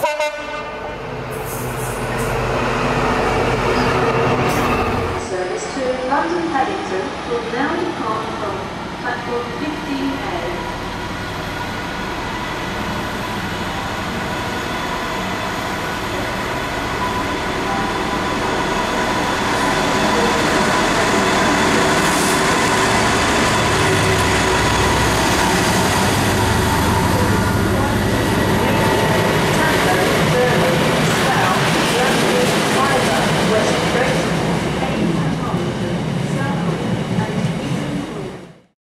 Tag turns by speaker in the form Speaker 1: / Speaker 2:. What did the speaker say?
Speaker 1: Service to London Paddington will now depart from platform 15A.